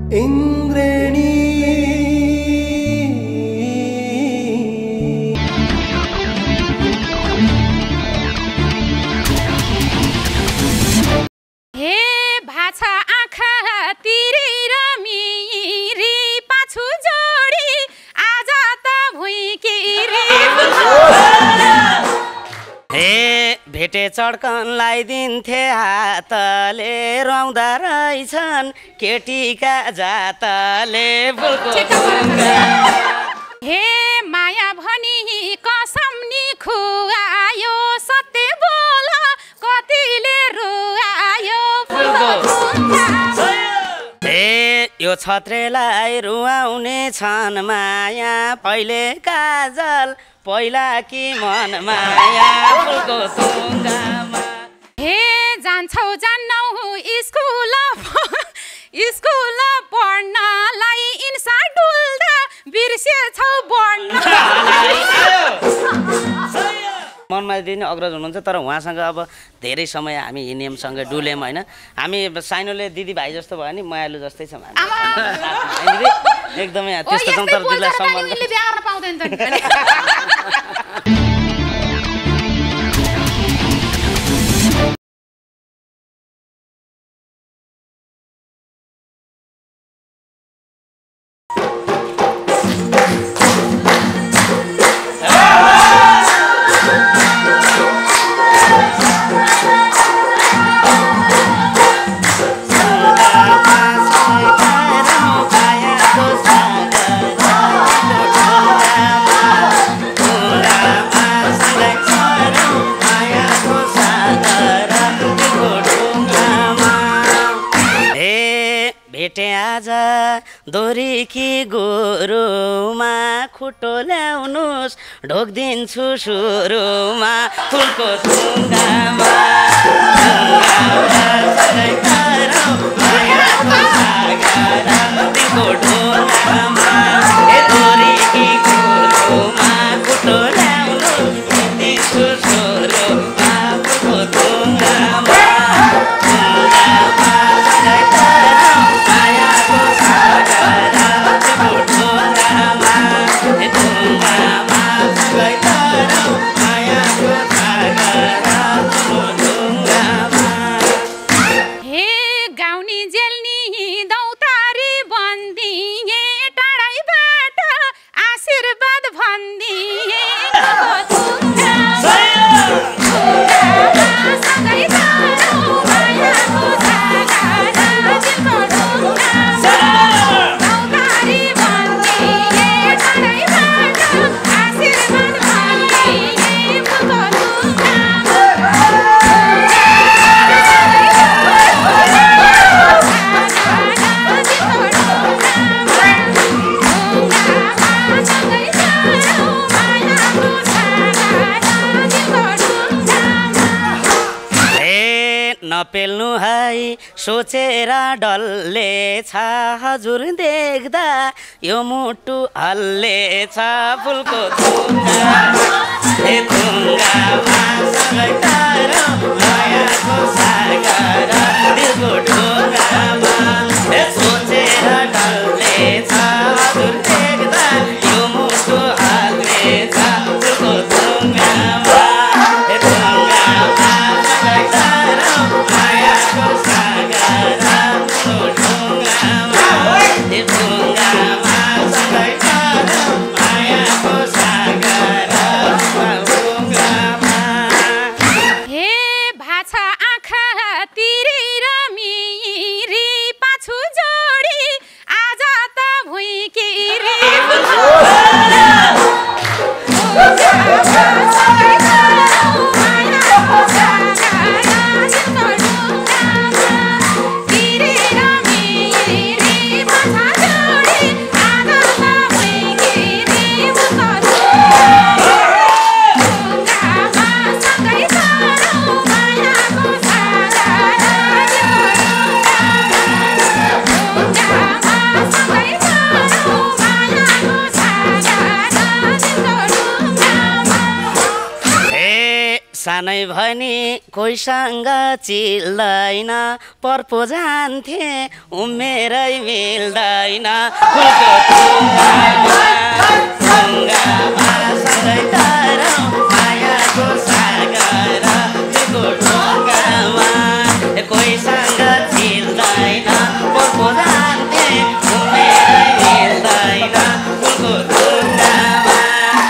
इंद्रेणी भेटे चड्कनलाई दिन्थे हातले रौँदा रहेछन् केटीका जातले फुलको ढुङ्गा। हे माया भनी कसम नि खुवायो सत्य बोल कतिले रुवायो फुलको ढुङ्गा। हे यो छत्रेलाई रुवाउने छन् माया पहिले काजल पहिला कि मन माया फुलको ढुङ्गामा। हे जान्छौ जान्नौ स्कुल स्कुल पढ्नलाई इन्सा डुल्दा बिर्सेछौ पढ्न। मनमाया दिदी नै अग्रज हुनुहुन्छ तर उहाँसँग अब धेरै समय हामी हिँड्यौँ डुल्यौँ होइन। हामी साइनोले दिदी भाइ जस्तो भयो नि मायालु जस्तै छौँ हामी एकदमै त्यस्तो छौँ तर दिदीलाई सम्मान दोरीकी गोरुमा खुट्टो ल्याउनुस् ढोक्दिन्छु सुरुमा फुलको ढुङ्गामा। दोरीकी गोरुमा खुट्टो ल्याउनुस् ढोक्दिन्छु सुरुमा फुलको ढुङ्गामा। नपेल्नु है सोचेर डल्ले छ हजुर देख्दा यो मुटु हल्ले छ फुलको ढुङ्गा। हे ढुङ्गामा सँगै तारो मायाको सागर दिलको ढुङ्गामा हे सोचेर डल्ले छ हजुर देख्दा यो मुटु हल्ले छ फुलको ढुङ्गामा। हे ढुङ्गामा सँगै तारो मायाको सागर दिलको ढुङ्गामा। हे ढुङ्गामा सँगै तारो मायाको सागर ढुङ्गामा। हे भाछा आँखा तिरेर मिरी पाछु जोडी सानै भनी कोहीसँग चिल्दैन पर्पो जान्थे उमेरै मिल्दैन फुलको ढुङ्गामा सँगै तरौँ मायाको सागर फुलको ढुङ्गामा कोहीसँग चिल्दैन पर्पो जान्थे उमेरै मिल्दैन फुलको ढुङ्गामा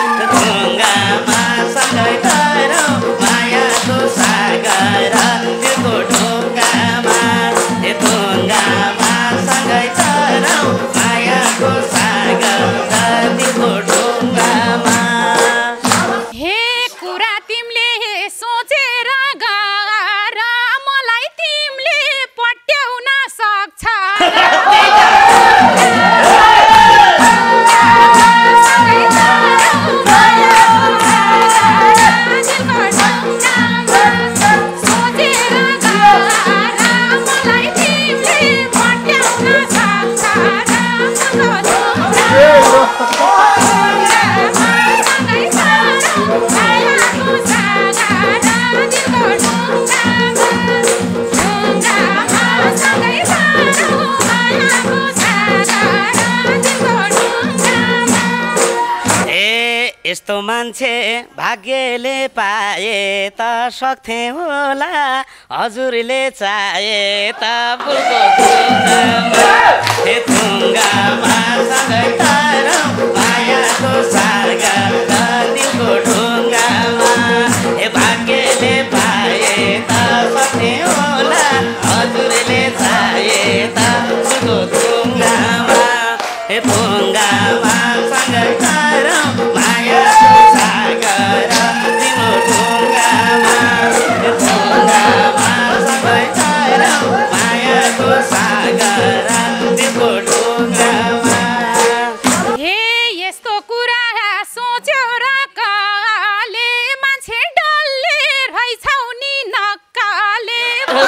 सँगै तरौँ मायाको सागर दिलको ढुङ्गामा सँगै तरौँ मायाको सागर दिलको ढुङ्गामा। हे कुरा तिमीले सोचेर गर मलाई तिमीले पट्याउन सक्छ यस्तो मान्छे भाग्यले पाए त सक्थे होला हजुरले चाहे त फुलको ढुङ्गामा सँगै तरौँ मायाको सागर दिलको ढुङ्गामा भाग्यले पाए त सक्थे होला हजुरले चाहे त फुलको ढुङ्गामा सँगै तरौँ मायाको सागर दिलको ढुङ्गामा सँगै तरौँ मायाको सागर दिलको ढुङ्गामा। हे यस्तो कुरा सोच्यो र काले मान्छे डल्ले रहेछौ नि नक्काले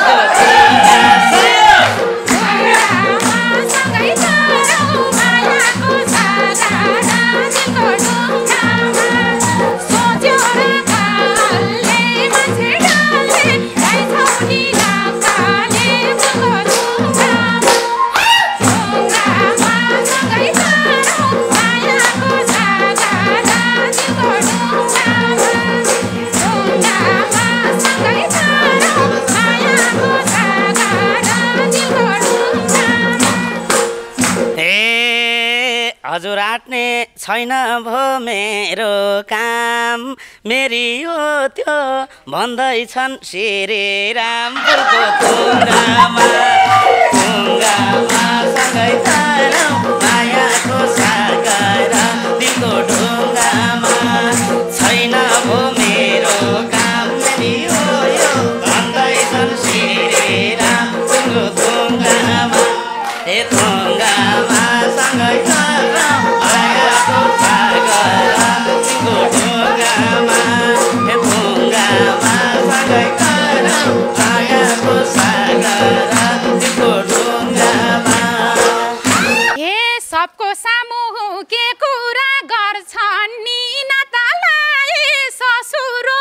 हजुर आँट्ने छैन भो मेरो काम मेरी हो त्यो भन्दैछन् श्रीराम फुलको ढुङ्गामा सँगै तरौँ मायाको सागर दिलको ढुङ्गामा छैन भो मेरो काम मेरी हो यो भन्दैछन् श्रीराम फुलको ढुङ्गामा सँगै तरौँ मायाको सागर दिलको ढुङ्गामा सँगै तरौँ मायाको सागर दिलको ढुङ्गामा। हे सबको सामु के कुरा गर्छन् नि नातालाई ससुरो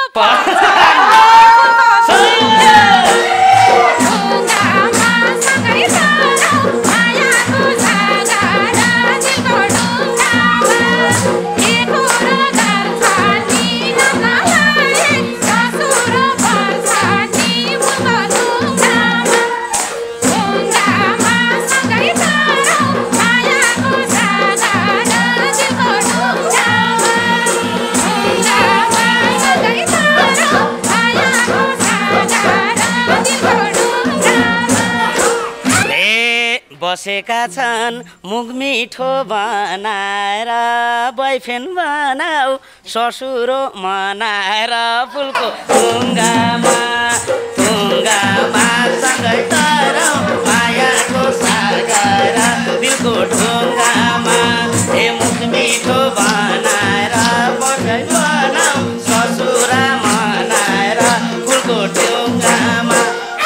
बसेका छन् मुख मिठो बनाएर बोयफ्रेन्ड बनाऊ ससुरो मनाएर फुलको ढुङ्गामा सँगै तरौँ मायाको सागर दिलको ढुङ्गामा मुख मिठो बनाएर बोयफ्रेन्ड बनाऊ ससुरा मनाएर फुलको ढुङ्गामा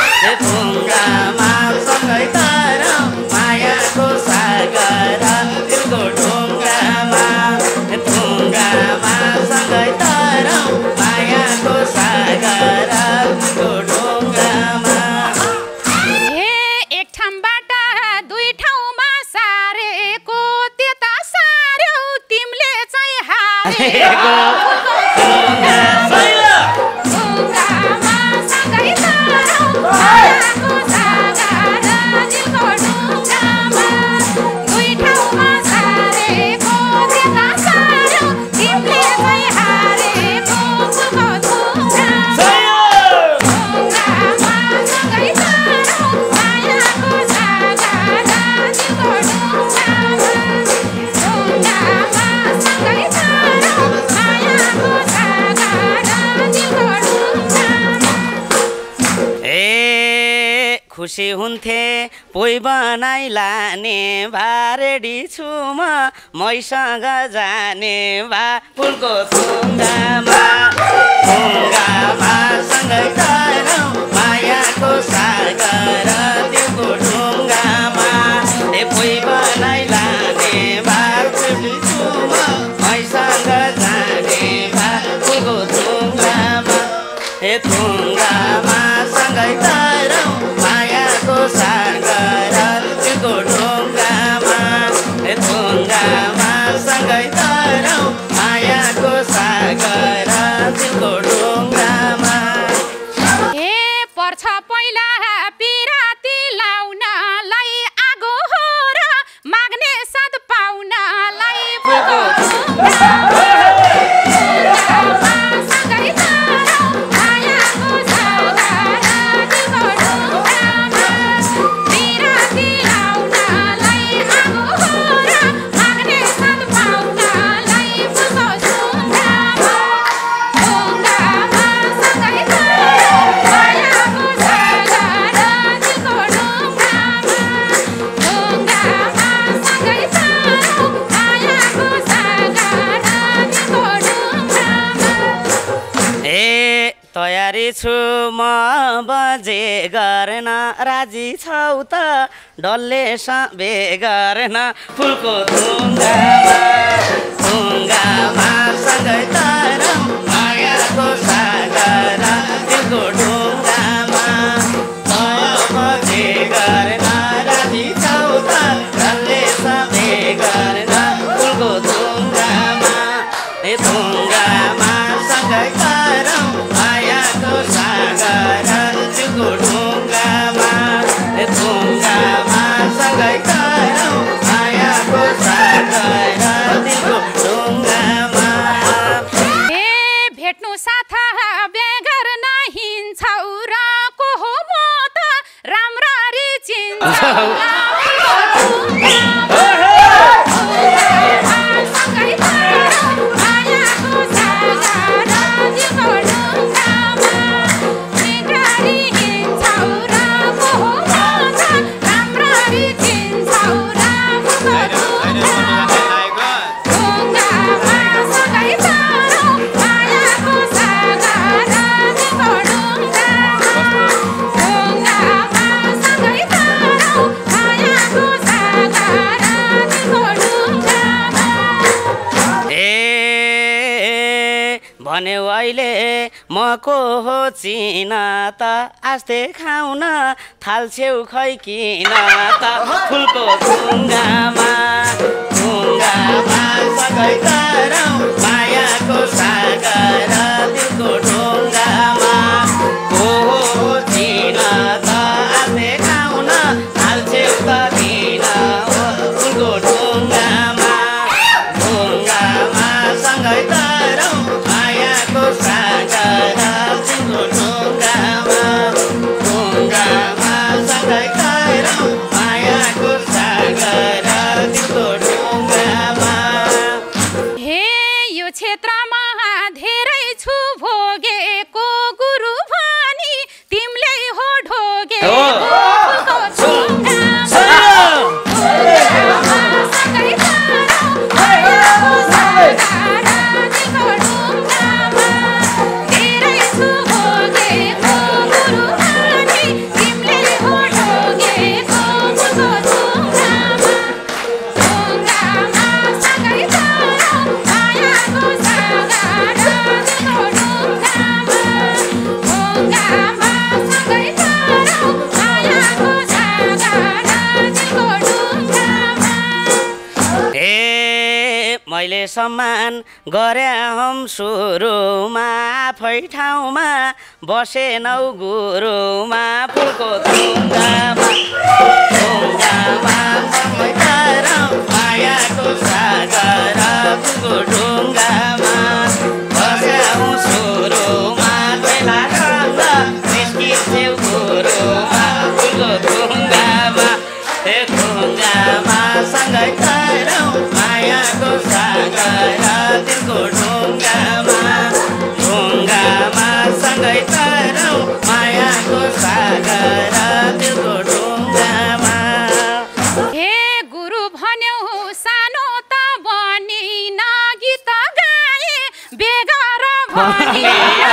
सँगै तरौँ मायाको सागर दिलको ढुङ्गामा सँगै तरौँ मायाको सागर लागेको ढुङ्गामा सँगै तरौँ मायाको सागर दिलको ढुङ्गामा दुई ठाउँमा सारेको देख्दा सार्यो तिमीले चाहिँ हारेको फुलको ढुङ्गामा ढुङ्गामा सँगै तरौँ मायाको सागर दिलको ढुङ्गामा ढुङ्गामा सँगै तरौँ मायाको सागर दिलको ढुङ्गामा ए खुसी हुन्थे पोइ बनाइ लाने भारेडी छु म मैसँग जाने भा फुलको ढुङ्गामा सँगै तरौँ मायाको सागर दिलको ढुङ्गामा ए पोइ बनाइ लाने भारेडी छु म मैसँग जाने भा फुलको ढुङ्गामा ए ढुङ्गामा सँगै तरौँ मायाको सागर दिलको ढुङ्गामा ए ढुङ्गामा सँगै तरौँ मायाको सागर दिलको ढुङ्गामा ए पर्छ पहिला पिराती लाउनलाई आगो हो र माग्ने साथ पाउनलाई फुलको ढुङ्गामा सँगै तरौँ मायाको सागर दिलको ढुङ्गामा पिराती लाउनलाई आगो हो र माग्ने साथ पाउनलाई फुलको ढुङ्गामा ढुङ्गामा सँगै तरौँ मायाको सागर दिलको ढुङ्गामा ढुङ्गामा सँगै तरौँ मायाको सागर दिलको ढुङ्गामा ए तयारी छु म बजे गर्न राजी छौ त डल्ले सबे गर्न फुलको ढुङ्गामा सँगै तरौँ मायाको सागर दिलको ढुङ्गामा बजे गर्न राजी छौ त डल्ले सबे गर्न फुलको ढुङ्गामा ए ढुङ्गामा सँगै तरौँ मायाको सागर दिलको ढुङ्गामा ए ढुङ्गामा सँगै तरौँ मायाको सागर दिलको ढुङ्गामा ए भेट्नु साथा बे गर्न हिँड्छौ र को हो म त राम्ररी चिन्छौ सँगै तरौँ मायाको सागर दिलको ढुङ्गामा निगरी हिँड्छौ र को हो म त राम्ररी चिन्छौ र फुलको ढुङ्गामा ढुङ्गामा सँगै तरौँ मायाको सागर दिलको ढुङ्गामा ढुङ्गामा सँगै तरौँ मायाको सागर दिलको ढुङ्गामा ए भन्यो अहिले म को हो चिन त आस्ते खाउन थाल्छेउ खै किन त फुलको ढुङ्गामा सँगै तरौँ मायाको सागर दिलको ढुङ्गामा को हो चिन त आस्ते खाउन थाल्छेउ त किन हो फुलको ढुङ्गामा सँगै तरौँ मायाको सागर दिलको ढुङ्गामा सँगै तरौँ मायाको सागर मैले सम्मान गरे हम सुरुमा आफै ठाउँमा बसेनौ गुरुमा फुलको थुङ्गामा मायाको सागर फुलको ढुङ्गामा बस्यौ सुरुमा बेला निस्किन्छौ गुरुमा फुलको थुङ्गामा थुङ्गामा सँगै तैरौँ मायाको सागर दिलको ढुङ्गामा सँगै तैरौँ मायाको सागर दिलको ढुङ्गामा। हे गुरु भन्यौ सानो त बनिन गीत गाए बेगर भनी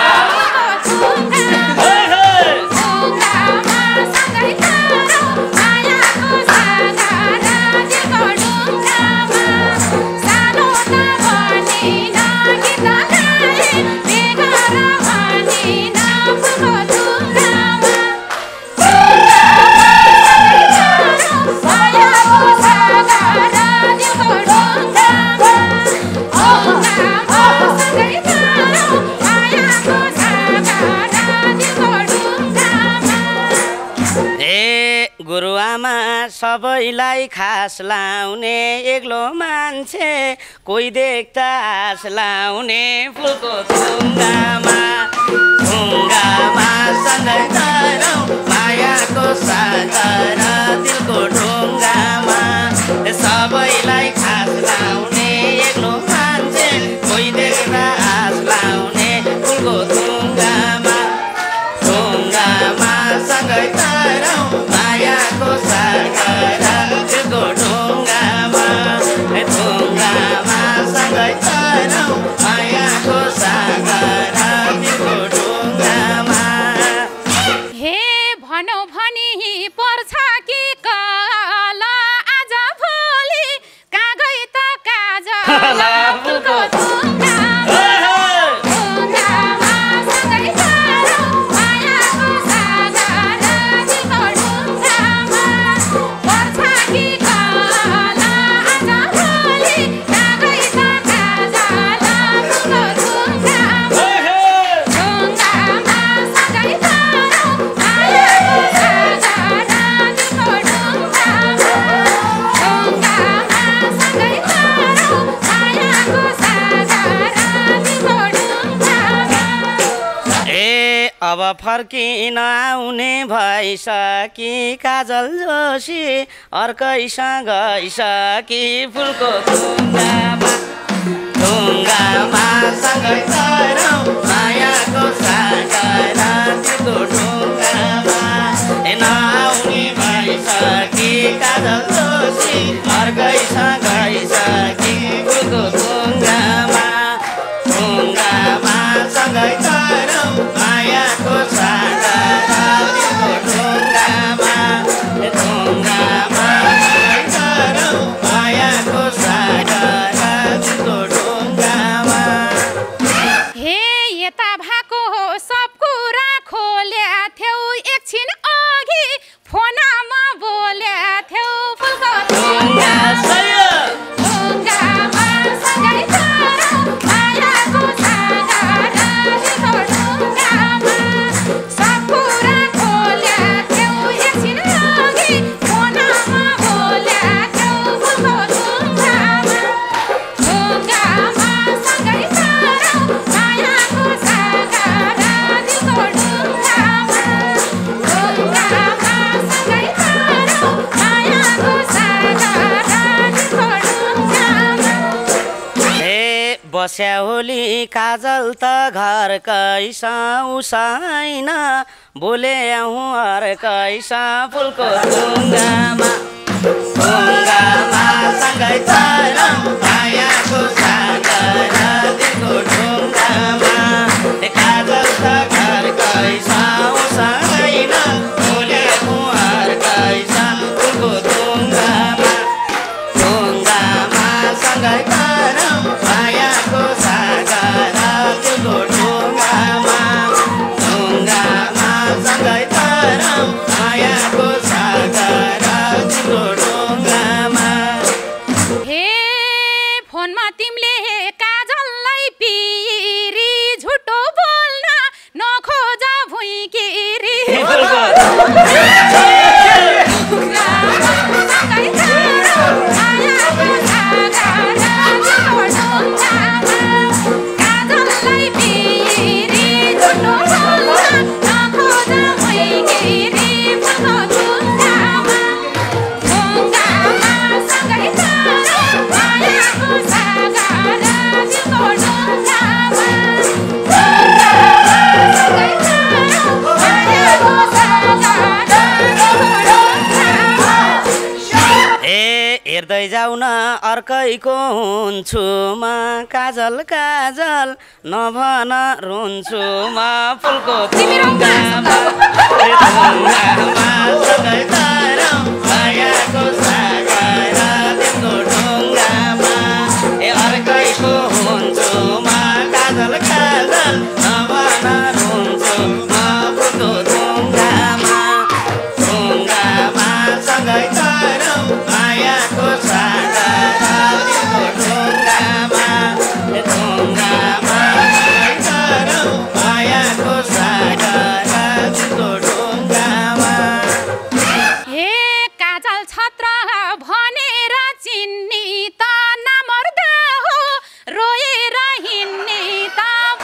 गुरुआमा सबैलाई खास लाउने एक्लो मान्छे कोही देख्दा आस लाउने फुलको थुङ्गामा सँगै तैरौँ मायाको सागर दिलको ढुङ्गामा सबैलाई खास लाउने एक्लो मान्छे कोही देख्दा आस लाउने फुलको थुङ्गामा सँगै तैरौँ मायाको सागर दिलको ढुङ्गामा सँगै तैरौँ मायाको सागर दिलको ढुङ्गामा। हे भनौ भनी पर्छ कि कल आज भोलि कागै त काजल फुलको थुङ्गामा अब फर्किन आउने भइसकी काजल जोशी अर्कैसँग गइसकी फुलको थुङ्गामा सँगै तैरौँ मायाको सागर दिलको ढुङ्गामा नआउने भइसकी काजल जोशी अर्कैसँग गइसकी फुलको थुङ्गामा सँगै तैरौँ मायाको सागर दिलको ढुङ्गामा तैरौँ मायाको सागर दिलको ढुङ्गामा। हे यता भएको सब कुरा खोल्या थ्यौ एकछिन अघि फोनमा बोल्या थ्यौ फुलको थुङ्गामा सँगै तैरौँ मायाको सागर दिलको ढुङ्गामा सब कुरा खोल्या थ्यौ एकछिन अघि फोनमा बोल्या थ्यौ फुलको थुङ्गामा सँगै तैरौँ मायाको सागर दिलको ढुङ्गामा सँगै तैरौँ मायाको सागर दिलको ढुङ्गामा। बस्या होली काजल त घरकै छैन बोले आउँ अर्कैसा फुलको थुङ्गामा सँगै तैरौँ मायाको सागर दिलको ढुङ्गामा काजल त घरकै छैन बोले आउँ अर्कैसा फुलको थुङ्गामा सँगै तैरौँ मायाको सागर दिलको ढुङ्गामा सँगै तैरौँ मायाको सागर दिलको ढुङ्गामा। सँगै जाऊ न अर्कैको हुन्छु म काजल काजल नभन रुन्छु म फुलको थुङ्गामा सँगै तरौँ मायाको सागर तिम्रो ढुङ्गामा ए अर्कैको हुन्छु म काजल काजल नभन रुन्छु म फुलको थुङ्गामा सँगै तरौँ मायाको सागर तिम्रो ढुङ्गामा सँगै तरौँ मायाको सागर तिम्रो ढुङ्गामा। हे काजल छत्र भनेर चिन्नी त नमर्दा हो रोएर हिँड्ने त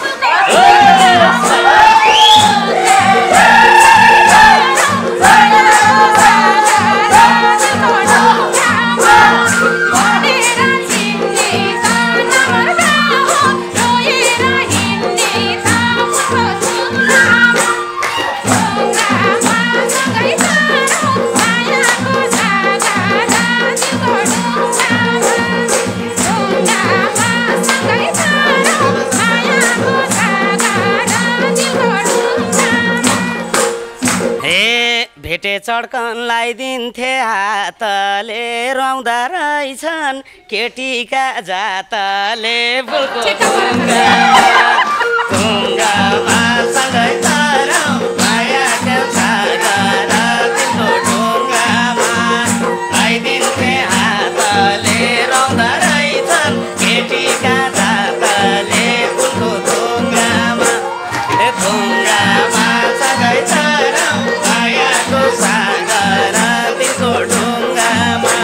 भेटे चड्कनलाई दिन्थे हातले रौँदा रहेछन् केटीका जातले फुलको ढुङ्गामा सँगै तरौँ मायाको सागर तिम्रो ढुङ्गामा लगाइदिन्थे हातले रौँदा रहेछन् केटीका जातले फुलको ढुङ्गामा सँगै तरौँ मायाको सागर तिम्रो ढुङ्गामा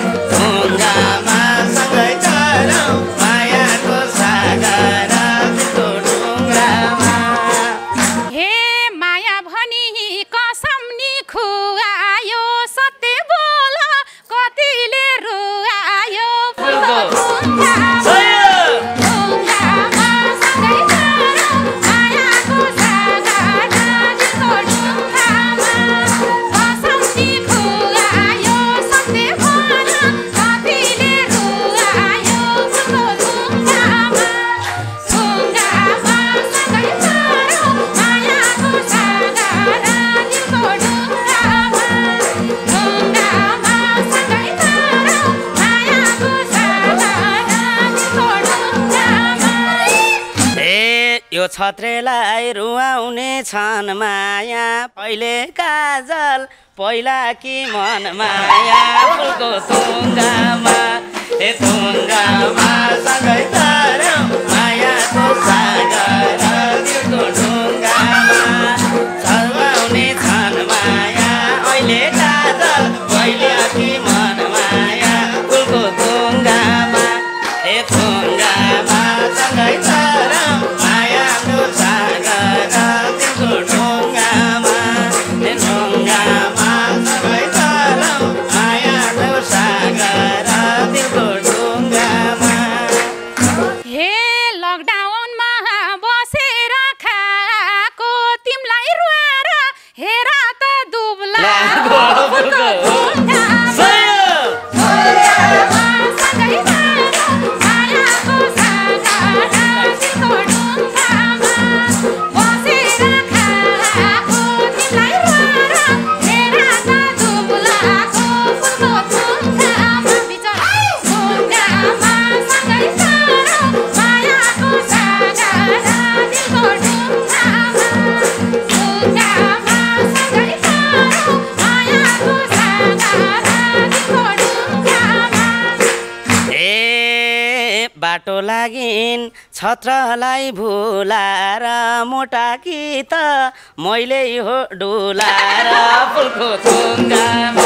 सँगै तरौँ मायाको सागर तिम्रो ढुङ्गामा। हे माया भनी कसम नि खुवायो सत्य बोल कतिले रुवायो फुलको ढुङ्गामा सँगै तरौँ मायाको सागर तिम्रो ढुङ्गामा कसम नि खुवायो सत्य बोल कतिले रुवायो फुलको ढुङ्गामा सँगै तरौँ मायाको सागर तिम्रो ढुङ्गामा सँगै तरौँ मायाको सागर तिम्रो ढुङ्गामा। ए यो छत्रेलाई रुवाउने छन् माया पहिले काजल पहिला कि मन माया फुलको थुङ्गामा सँगै तरौँ मायाको सागर तिम्रो ढुङ्गामा रुवाउने छन् माया अहिले काजल पहिला कि मन माया फुलको थुङ्गामा सँगै तरौँ मायाको सागर तिम्रो ढुङ्गामा सँगै तरौँ मायाको सागर तिम्रो ढुङ्गामा। हे लकडाउनमा बसेर खाएको तिमीलाई रुवाएर हेर त दुब्ला फुलको ढुङ्गामा सँगै तरौँ मायाको सागर तिम्रो ढुङ्गामा बसेर खाएको तिमीलाई रुवाएर हेर त दुब्लाको फुलको ढुङ्गामा ढुङ्गामा सँगै तरौँ मायाको सागर तिम्रो ढुङ्गामा सँगै तरौँ मायाको सागर तिम्रो ढुङ्गामा। ए बाटो लागिन् छत्रलाई भुलाएर मोटा कि त मैले हो डुलाएर फुलको थुङ्गामा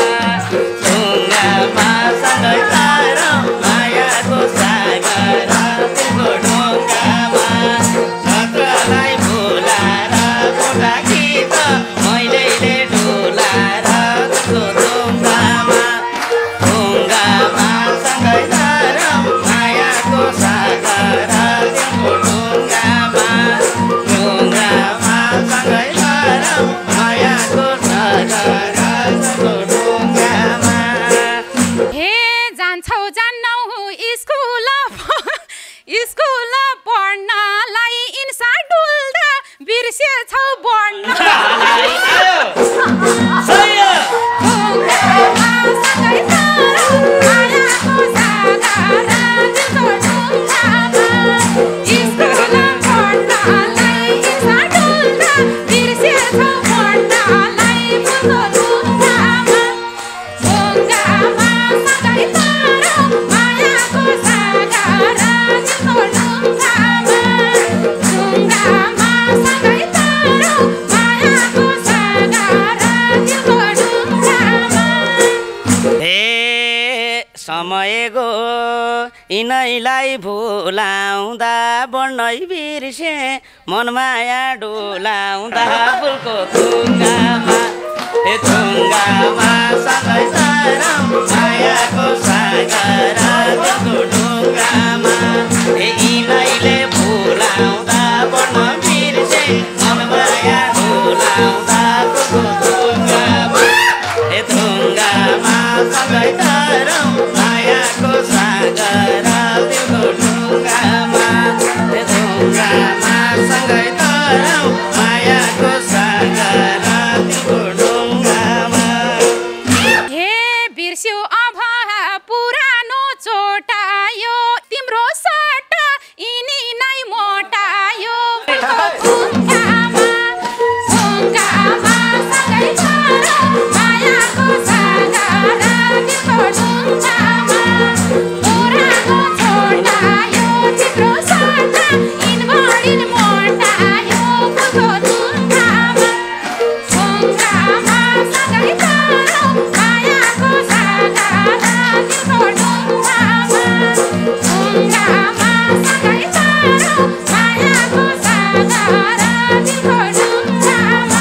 सँगै तरौँ मायाको सागर तिम्रो ढुङ्गामा छत्रलाई भुलाएर मोटा कि त मैले डुलाएर फुलको थुङ्गामा सँगै तरौँ मायाको सागर तिम्रो ढुङ्गामा सँगै तरौँ मायाको सागर तिम्रो ढुङ्गामा। हे जान्छ जान्नौ स्कुल स्कुल पढ्नलाई इन्सा डुल्दा बिर्सेछौ बढ्न सँगै तर मायाको सागरा दिलको ढुङ्गामा स्कुल पढ्नलाई इन्सा डुल्दा बिर्सेछौ बढ्नलाई फुलको ढुङ्गामा ढुङ्गामा सँगै तर मायाको सागरा दिलको ढुङ्गामा ढुङ्गामा सँगै तर मायाको सागरा दिलको ढुङ्गामा समय गो यिनैलाई भुलाउँदा बढ्नै बिर्से मनमाया डोलाउँदा फुलको थुङ्गामा थुङ्गामा सँगै तर मायाको सागरा दिलको ढुङ्गामा यिनैले भुलाउँदा बढ्न बिर्से मनमाया डोलाउँदा फुलको थुङ्गामा थुङ्गामा सँगै तर मायाको सागरा दिलको ढुङ्गामा ढुङ्गामा सँगै तर मायाको सागरा दिलको ढुङ्गामा हे बिर्स्यौ अब पुरानो चोटायो तिम्रो सट्टा यिनी नै मोटायो ढुङ्गामा ढुङ्गामा सँगै तर मायाको सागरा दिलको ढुङ्गामा पुरानो चोटायो तिम्रो सट्टा यिनभरि मोटायो फुलको ढुङ्गामा ढुङ्गामा सँगै तर मायाको सागरा दिलको ढुङ्गामा ढुङ्गामा सँगै तर मायाको सागरा दिलको ढुङ्गामा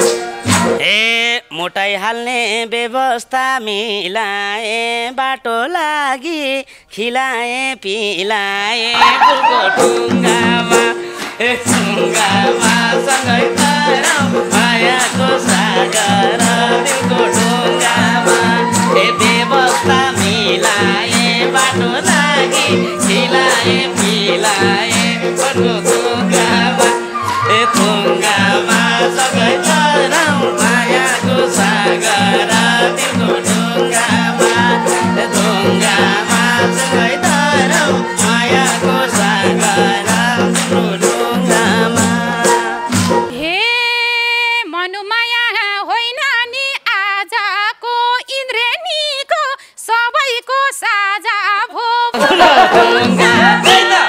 मोटाइ हाल्ने व्यवस्था मिलाए बाटो लागि खिलाए पिलाए फुलको ढुङ्गामा ढुङ्गामा सँगै तर मायाको सागरा दिलको ढुङ्गामा व्यवस्था मिलाए बाटो लागि खिलाए पिलाए फुलको ढुङ्गामा ढुङ्गामा सँगै तर मायाको सागरा दिलको ढुङ्गामा ढुङ्गामा सँगै तर मायाको सागरा दिलको ढुङ्गामा हे मनुमाया होइन नि आजको इन्द्रेणीको सबैको साझा भो ढुङ्गामा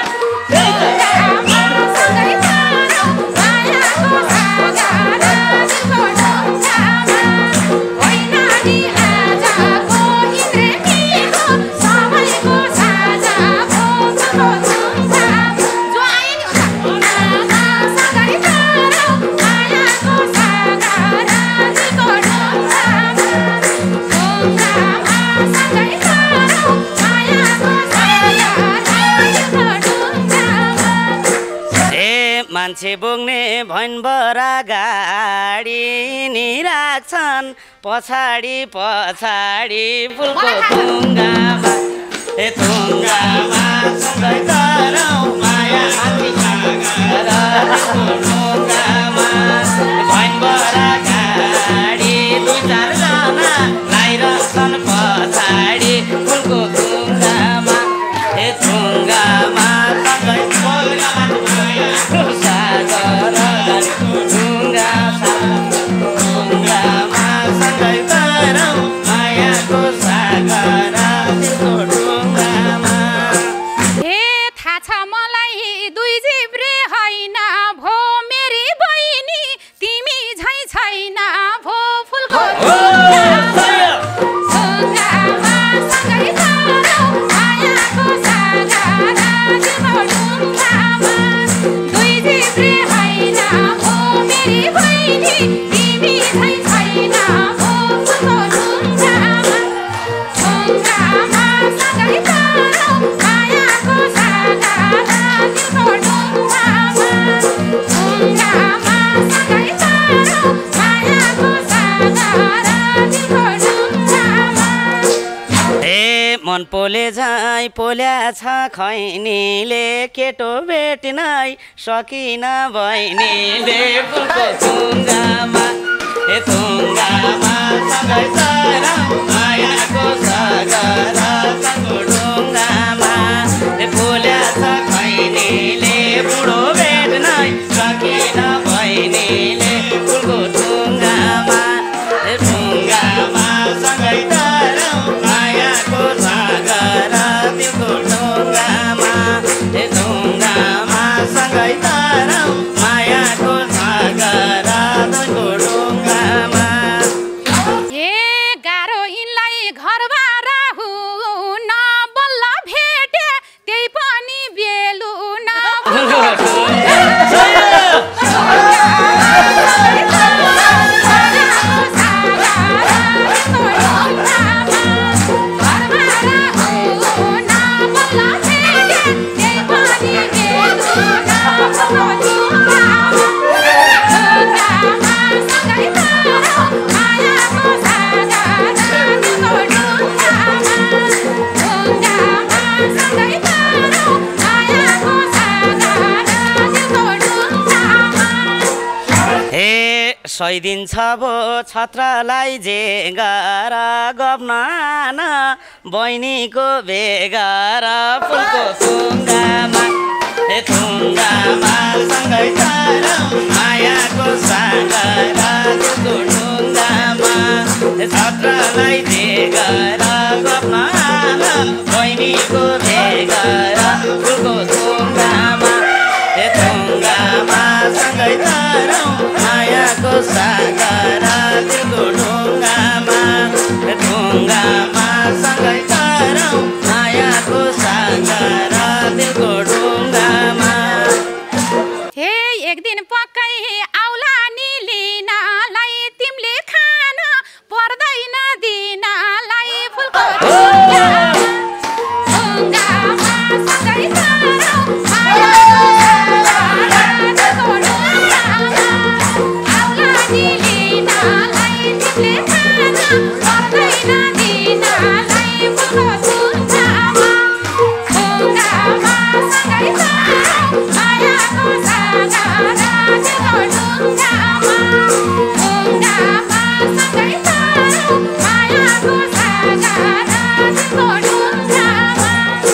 सँगै तर मायाको सागरा दिलको ढुङ्गामा होइन नि आजको इन्द्रेणीको सबैको साझा भो ढुङ्गामा ढुङ्गामा सँगै तर मायाको सागरा दिलको ढुङ्गामा ढुङ्गामा सँगै तर मायाको सागरा दिलको ढुङ्गामा मान्छे बोक्ने भैनबरा गाडी नि राख्छन् पछाडि पछाडि फुलको ढुङ्गामा थुङ्गामा सँगै तर मायाको सागरा दिलको ढुङ्गामा भैनबरा गाडी दुई चारजना लाइरहन्छन् पछाडि फुलको ढुङ्गामा थुङ्गामा सँगै सागरा दिलको ढुङ्गामा सँगै तर मायाको सागरा दिलको ढुङ्गामा मन पोले झैँ पोल्या छ खैनीले केटो भेट्नै सकिन बहिनीले फुलको थुङ्गामा थुङ्गामा सँगै तरौँ मायाको सागर सँगो ढुङ्गामा पोल्या छ खैनीले बुढो भेट्नै सकिन बहिनीले फुलको ढुङ्गामा ढुङ्गामा सँगै तरौँ मायाको सागर दिलको ढुङ्गामा ढुङ्गामा सँगै तरौँ मायाको सागर दिलको ढुङ्गामा ए गाह्रो यिनलाई घरबार हुन बल्ल भेटे त्यही पनि बेलुन सैदिन्छ भो छत्रलाई जेगार गब्नान बहिनीको बेगार फुलको थुङ्गामा थुङ्गामा सँगै तरौँ मायाको सागर दिलको ढुङ्गामा छत्रलाई जेगार गब्नान बहिनीको बेगार फुलको थुङ्गामा थुङ्गामा सँगै तरौँ मायाको सागर दिलको ढुङ्गामा ढुङ्गामा सँगै तरौँ मायाको सागर दिलको ढुङ्गामा हे एक दिन पक्कै आउला नि लिनलाई तिमीले खान पर्दैन दिनलाई फुलको ढुङ्गामा सँगै तरौँ मायाको सागर दिलको ढुङ्गामा आउला नि लिनलाई तिमीले खान पर्दैन दिनलाई फुलको ढुङ्गामा ढुङ्गामा सँगै तरौँ मायाको सागर दिलको ढुङ्गामा ढुङ्गामा सँगै तरौँ मायाको सागर दिलको ढुङ्गामा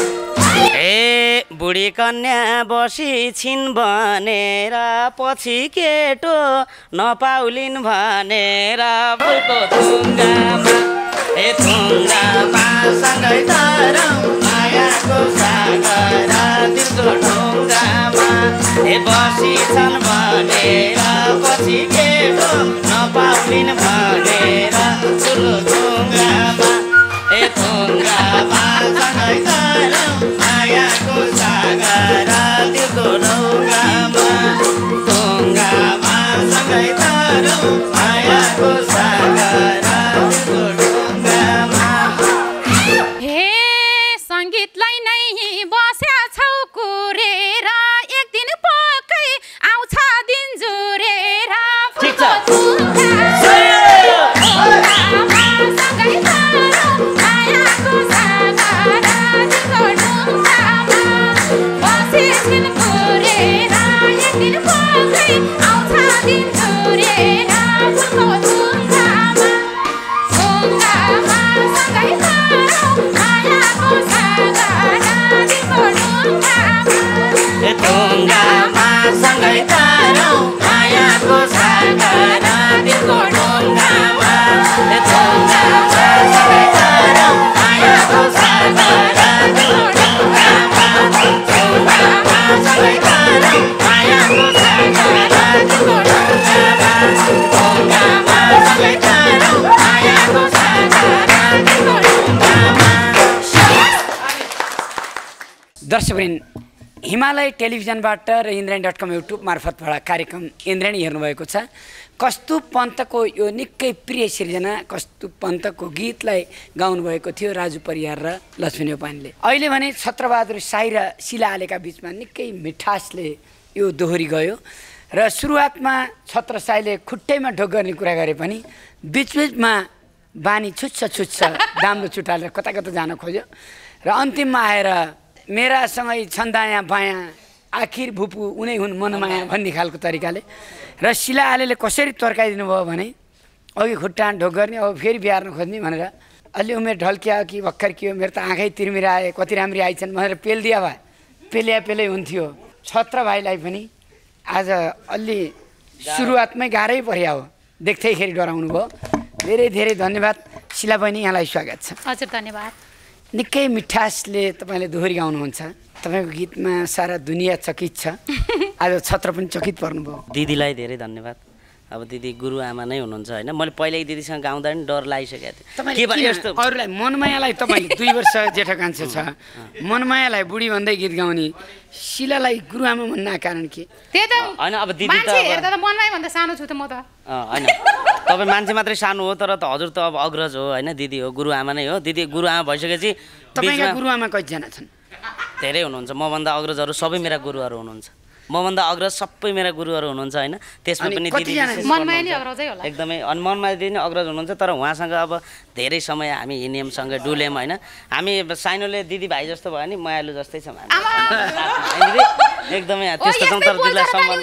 बुढी कन्या बसी छिन् भनेर पछि केटो नपाउलिन् भनेर फुलको थुङ्गामा थुङ्गामा सँगै तरौँ मायाको सागर दिलको ढुङ्गामा बसी छन् भनेर पछि केटो नपाउलिन् भनेर फुलको थुङ्गामा थुङ्गामा सँगै तरौँ मायाको सागर दिलको ढुङ्गामा ढुङ्गामा सँगै तरौँ मायाको सागर दिलको ढुङ्गामा हे सङ्गीतलाई नै बस्या छौ कुरेर एक दिन पक्कै आउँछ दिन जुरेर फुलको ढुङ्गामा सँगै तरौँ मायाको सागर दिलको ढुङ्गामा बसी छिन् कुरेर एक दिन पक्कै आउँछ दिन जुरेर फुलको ढुङ्गामा ढुङ्गामा सँगै तरौँ मायाको सागर दिलको ढुङ्गामा ढुङ्गामा सँगै तरौँ मायाको सागर दिलको ढुङ्गामा ढुङ्गामा सँगै तरौँ मायाको सागर दिलको ढुङ्गामा ढुङ्गामा सँगै तरौँ मायाको सागर दिलको ढुङ्गामा ढुङ्गामा सँगै तरौँ मायाको सागर दिलको ढुङ्गामा। दर्शकवृन्द, हिमालय टेलिभिजनबाट र इन्द्रायणी.com युट्युब मार्फतबाट कार्यक्रम इन्द्रायणी हेर्नुभएको छ। कस्तुभ पन्तको यो निकै प्रिय सिर्जना कस्तुभ पन्तको गीतलाई गाउनुभएको थियो राजु परियार र लक्ष्मी नेपानले। अहिले भने छत्रबहादुर साई र शिला आलेका बिचमा निकै मिठासले यो दोहोरी गयो र सुरुवातमा छत्र साईले खुट्टैमा ढोक गर्ने कुरा गरे पनि बिचबिचमा बानी छुच्छ दाम्रो चुटालेर कता कता जान खोज्यो र अन्तिममा आएर मेरासँगै छन् दायाँ बायाँ आखिर भुपु उनै हुन् मनमाया भन्ने खालको तरिकाले र शिला आलेले कसरी तर्काइदिनु भयो भने अघि खुट्टा ढोक गर्ने अब फेरि बिहार्न खोज्ने भनेर अलि उमेर ढल्किया कि भर्खर के हो मेरो त आँखै तिर्मिराए कति राम्री आइछन् भनेर पेलिदिया भए पेलै हुन्थ्यो। छत्र भाइलाई पनि आज अलि सुरुवातमै गाह्रै पर्या हो, देख्दैखेरि डराउनु भयो। धेरै धेरै धन्यवाद शिला बहिनी, यहाँलाई स्वागत छ। हजुर धन्यवाद। निकै मिठासले तपाईँले दोहोरी गाउनुहुन्छ, तपाईँको गीतमा सारा दुनियाँ चकित छ। आज छत्र पनि चकित पर्नुभयो। दिदीलाई धेरै धन्यवाद। अब दिदी गुरुआमा नै हुनुहुन्छ होइन। मैले पहिल्यै दिदीसँग गाउँदा पनि डर लागिसकेको थियो। के भने यस्तो अरूलाई मनमायालाई तपाईँले 2 वर्ष जेठा कान्छे छ, मनमायालाई बुढी भन्दै गीत गाउने, शिलालाई गुरुआमा भन्न कारण के? त्यही त होइन। अब दिदी मान्छे हेर्दा त मनमाया भन्दा सानो छु त म त होइन। तपाईँ मान्छे मात्रै सानो हो, तर त हजुर त अब अग्रज हो होइन। दिदी हो गुरुआमा नै हो। दिदी गुरुआमा भइसकेपछि तपाईँका गुरुआमा कतिजना छन्? धेरै हुनुहुन्छ। मभन्दा अग्रजहरू सबै मेरा गुरुहरू हुनुहुन्छ। मभन्दा अग्रज सबै मेरा गुरुहरू हुनुहुन्छ होइन। त्यसमा पनि दिदी मनमाया नि अग्रजै होला एकदमै। अनि मनमाया दिदी नै अग्रज हुनुहुन्छ, तर उहाँसँग अब धेरै समय हामी हिँड्यौँ सँगै डुल्यौँ होइन। हामी साइनोले दिदी भाइ जस्तो भयो नि, मायालु जस्तै छौँ हामी एकदमै। त्यस्तो छौँ, तर दिदीलाई सम्मान।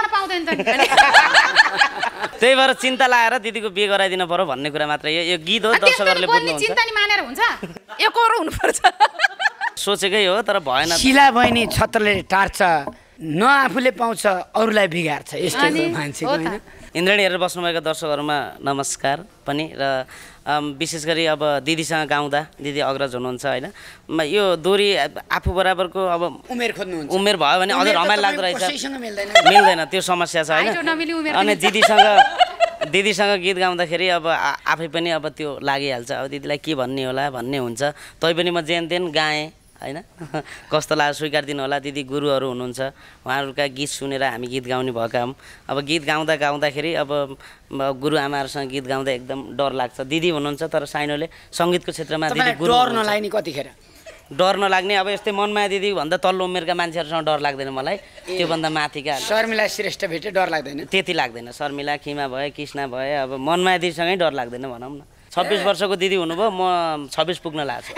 त्यही भएर चिन्ता लागेर दिदीको बिहे गराइदिनु पर्यो भन्ने कुरा मात्रै। यो गीत हो, दर्शकहरूले बुझ्नुहुन्छ। चिन्ता नि मानेर हुन्छ, एकरो हुनुपर्छ। सोचेकै हो तर भएन। शिला बहिनी छत्रले टार्छ, न आफूले पाउँछ अरूलाई बिगार्छ, यस्तै मान्छेको होइन। इन्द्रेणी हेरेर बस्नुभएका दर्शकहरूमा नमस्कार पनि। र विशेष गरी अब दिदीसँग गाउँदा दिदी अग्रज हुनुहुन्छ होइन। यो दोहोरी आफू बराबरको अब उमेर खोज्नुहुन्छ, उमेर भयो भने अझ रमाइलो लाग्दो रहेछ। मिल्दैन, त्यो समस्या छ होइन। अनि दिदीसँग गीत गाउँदाखेरि अब आफै पनि अब त्यो लागिहाल्छ। अब दिदीलाई के भन्ने होला भन्ने हुन्छ। तैपनि म जेन तेन गाएँ होइन। कस्तो लाग्यो स्वीकारिदिनु होला। दिदी गुरुहरू हुनुहुन्छ, उहाँहरूका गीत सुनेर हामी गीत गाउने भएका हौँ। अब गीत गाउँदाखेरि अब गुरुआमाहरूसँग गीत गाउँदा एकदम डर लाग्छ। दिदी हुनुहुन्छ, तर साइनोले सङ्गीतको क्षेत्रमा दिदी गुरु डर नलाग्ने कतिखेर? डर नलाग्ने अब यस्तै मनमाया दिदी भन्दा तल्लो उमेरका मान्छेहरूसँग डर लाग्दैन मलाई, त्योभन्दा माथिका। शर्मिला श्रेष्ठ भेटे डर लाग्दैन? त्यति लाग्दैन। शर्मिला, खिमा भए, कृष्णा भए, अब मनमाया दिदीसँगै डर लाग्दैन भनौँ न। 26 वर्षको दिदी हुनुभयो, म 26 पुग्न लाग्छ।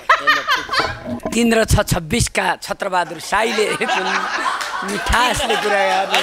3 र 6 26 का छत्रबहादुर साईले मिठासले कुरा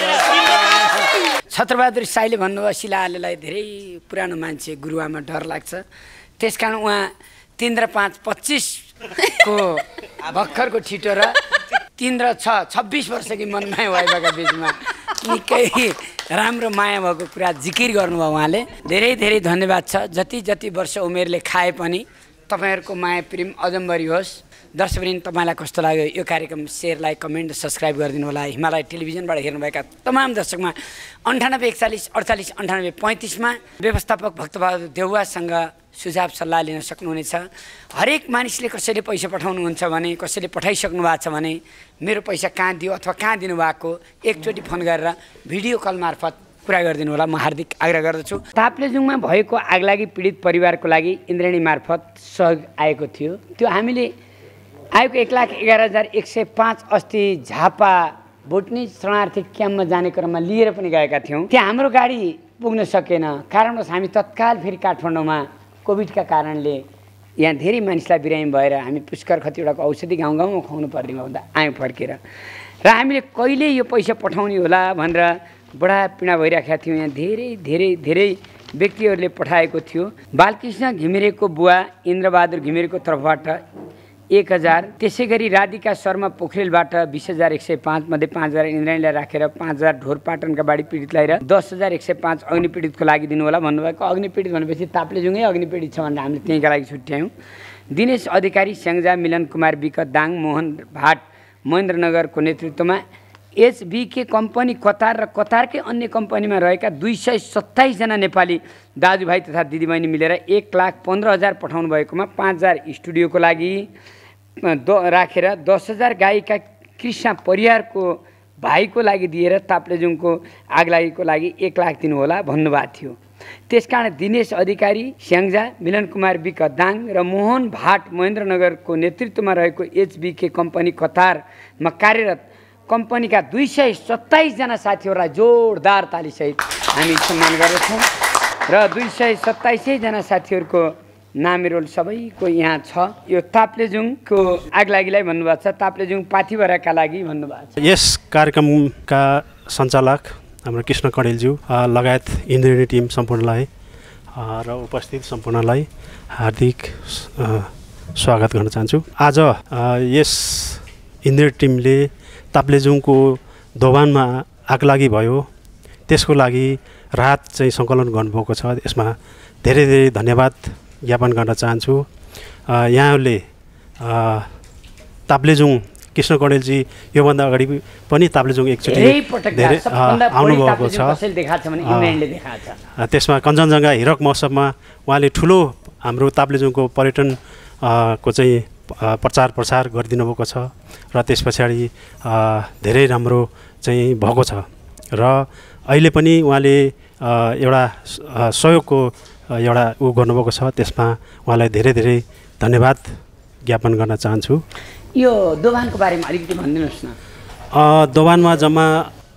गर्नु। छत्रबहादुर साईले भन्नुभयो शिला आलेलाई धेरै पुरानो मान्छे गुरुआमा डर लाग्छ, त्यसकारण उहाँ 3 र 5 25 को भर्खरको छिटो र 3 र 6 26 वर्षकी मनमाया वाइफाका बिचमा निकै राम्रो माया भएको कुरा जिकिर गर्नुभयो उहाँले। धेरै धेरै धन्यवाद छ। जति जति वर्ष उमेरले खाए पनि तपाईँहरूको माया प्रेम अजम्बरी होस्। दर्शकवृन्द, तपाईँलाई कस्तो लाग्यो यो कार्यक्रम? सेयर, लाइक, कमेन्ट, सब्सक्राइब गरिदिनु होला। हिमालय टेलिभिजनबाट हेर्नुभएका तमाम दर्शकमा 98 41 48 98 35 मा व्यवस्थापक भक्तबहादुर देउवासँग सुझाव सल्लाह लिन सक्नुहुनेछ। हरेक मानिसले कसैले पैसा पठाउनुहुन्छ भने, कसैले पठाइसक्नु भएको छ भने मेरो पैसा कहाँ दियो अथवा कहाँ दिनुभएको एकचोटि फोन गरेर भिडियो कल मार्फत कुरा गरिदिनु होला, म हार्दिक आग्रह गर्दछु। ताप्लेजुङमा भएको आगलागी पीडित परिवारको लागि इन्द्रेणी मार्फत सहयोग आएको थियो। त्यो हामीले आएको 1,11,105 अस्ति झापा बोटनी शरणार्थी क्याम्पमा जाने क्रममा लिएर पनि गएका थियौँ। त्यहाँ हाम्रो गाडी पुग्न सकेन, कारणवश हामी तत्काल फेरि काठमाडौँमा कोभिडका कारणले यहाँ धेरै मानिसलाई बिरामी भएर हामी पुष्कर खतिवटाको औषधि गाउँ गाउँमा खुवाउनु पर्ने हुँदा आयौँ फर्केर। र हामीले कहिले यो पैसा पठाउने होला भनेर बडा पीडा भइरहेका थियौँ। यहाँ धेरै धेरै धेरै व्यक्तिहरूले पठाएको थियो। बालकृष्ण घिमिरेको बुवा इन्द्रबहादुर घिमिरेको तर्फबाट 1,000, त्यसै गरी राधिका शर्मा पोखरेलबाट 20,105 मध्ये 5,000 इन्द्रेणीलाई राखेर 5,000 ढोरपाटनका बाढी पीडितलाई र 10,105 अग्निपीडितको लागि दिनुहोला भन्नुभएको। अग्निपीडित भनेपछि ताप्लेजुङै अग्निपीडित छ भनेर हामीले त्यहीँका लागि छुट्यायौँ। दिनेश अधिकारी, स्याङ्जा, मिलन कुमार विक, दाङ, मोहन भाट, महेन्द्रनगरको नेतृत्वमा एचबीके कम्पनी कतार र कतारकै अन्य कम्पनीमा रहेका 227 जना नेपाली दाजुभाइ तथा दिदीबहिनी मिलेर 1,15,000 पठाउनु भएकोमा 5,000 स्टुडियोको लागि राखेर 10,000 गायिका कृष्ण परियारको भाइको लागि दिएर ताप्लेजुङको आगलागीको लागि 1,00,000 दिनुहोला भन्नुभएको थियो। त्यसकारण दिनेश अधिकारी, स्याङ्जा, मिलन कुमार विक, दाङ र मोहन भाट महेन्द्रनगरको नेतृत्वमा रहेको एचबीके कम्पनी कतारमा कार्यरत कम्पनीका 227 जना साथीहरूलाई जोरदार तालीसहित हामी सम्मान गर्दछौँ। र 227 जना साथीहरूको नामेरोल सबैको यहाँ छ। यो ताप्लेजुङको आगलागीलाई भन्नुभएको छ, ताप्लेजुङ पाथिभराका लागि भन्नुभएको छ। यस कार्यक्रमका सञ्चालक हाम्रो कृष्ण कडेलज्यू लगायत इन्द्रेणी टिम सम्पूर्णलाई र उपस्थित सम्पूर्णलाई हार्दिक स्वागत गर्न चाहन्छु। आज यस इन्द्रेणी टिमले ताप्लेजुङको दोभानमा आगलागी भयो, त्यसको लागि राहत चाहिँ सङ्कलन गर्नुभएको छ। यसमा धेरै धेरै धन्यवाद ज्ञापन गर्न चाहन्छु। यहाँहरूले ताप्लेजुङ कृष्ण कडेलजी योभन्दा अगाडि पनि ताप्लेजुङ एकचोटि धेरै आउनुभएको छ। त्यसमा कञ्चनजङ्घा हिरक महोत्सवमा उहाँले ठुलो हाम्रो ताप्लेजुङको पर्यटन को चाहिँ प्रचार प्रसार गरिदिनु भएको छ र त्यस पछाडि धेरै राम्रो चाहिँ भएको छ र अहिले पनि उहाँले एउटा सहयोगको एउटा गर्नुभएको छ। त्यसमा उहाँलाई धेरै धेरै धन्यवाद ज्ञापन गर्न चाहन्छु। यो दोभानको बारेमा अलिकति भनिदिनुहोस् न। दोभानमा जम्मा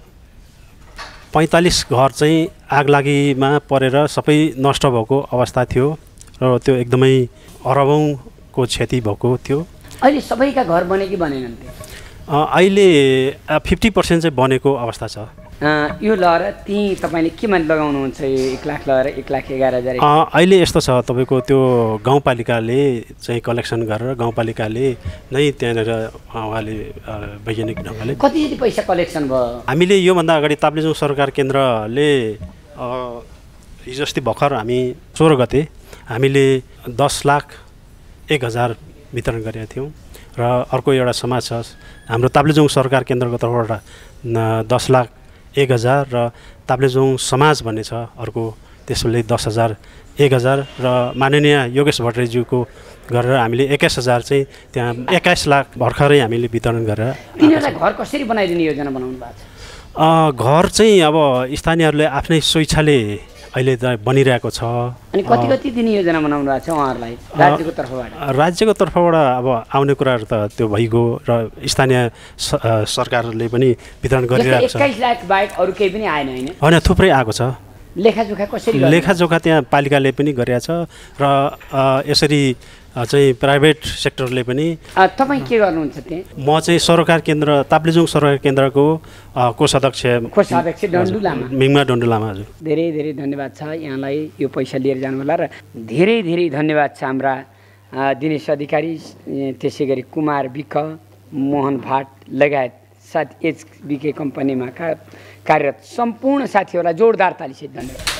45 घर चाहिँ आगलागीमा परेर सबै नष्ट भएको अवस्था थियो र त्यो एकदमै अरबौँको क्षति भएको थियो। अहिले सबैका घर बने कि बनेनन्? अहिले 50% चाहिँ बनेको अवस्था छ। यो लहर त्यहीँ तपाईँले केमा लगाउनुहुन्छ? यो 1 लाख लहर 1,11,000? अहिले यस्तो छ, तपाईँको त्यो गाउँपालिकाले चाहिँ कलेक्सन गरेर गाउँपालिकाले नै त्यहाँनिर उहाँले वैज्ञानिक ढङ्गले कति पैसा कलेक्सन भयो? हामीले योभन्दा अगाडि ताप्लेजुङ सरकार केन्द्रले हिजो अस्ति भर्खर हामी 16 गते हामीले 10,01,000 वितरण गरेका थियौँ र अर्को एउटा समाज छ हाम्रो ताप्लेजुङ सरकार केन्द्रको तर्फबाट 10,01,000 र ताप्लेजुङ समाज भन्ने छ अर्को, त्यसले 10,000 1,000 र माननीय योगेश भट्टराईज्यूको गरेर हामीले 21,000 चाहिँ त्यहाँ 21 लाख भर्खरै हामीले वितरण गरेर। तिनीहरूलाई घर कसरी बनाइदिने योजना बनाउनु भएको छ? घर चाहिँ अब स्थानीयहरूले आफ्नै स्वेच्छाले अहिले त बनिरहेको छ। अनि कति कति दिने योजना बनाउनु भएको छ उहाँहरूलाई राज्यको तर्फबाट? राज्यको तर्फबाट अब आउने कुराहरू त त्यो भइगयो र स्थानीय सरकारले पनि वितरण गरिरहेको छ। 21 लाख बाहेक अरू केही पनि आएन होइन, थुप्रै आएको छ। लेखाजोखा कसरी? लेखाजोखा त्यहाँ पालिकाले पनि गरिरहेछ र यसरी चाहिँ प्राइभेट सेक्टरले पनि। तपाईँ के गर्नुहुन्छ त्यहाँ? म चाहिँ सरकार केन्द्र ताप्लेजुङ सरकार केन्द्रको कोषाध्यक्ष डन्डु लामा, मिङमा डन्डु लामा। हजुर, धेरै धेरै धन्यवाद छ यहाँलाई यो पैसा लिएर जानु होला र धेरै धेरै धन्यवाद छ हाम्रा दिनेश अधिकारी, त्यसै गरी कुमार विक, मोहन भाट लगायत साथ एचबिके कम्पनीमा कार्यरत सम्पूर्ण साथीहरूलाई जोरदार तालीसहित धन्यवाद।